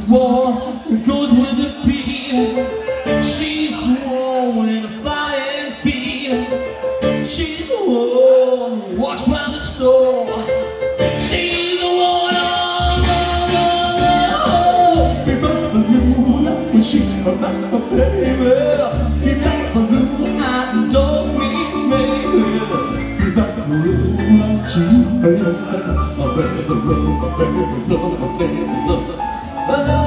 war goes with the beat. She's the one with the flying feet. She's the one who walks round the store. She's the one, Be-Bop-a-Lulu, when she's my baby. Be-Bop-a-Lulu, I don't mean maybe. Be-Bop-a-Lulu, she's my baby, my baby, my baby, my baby, my baby.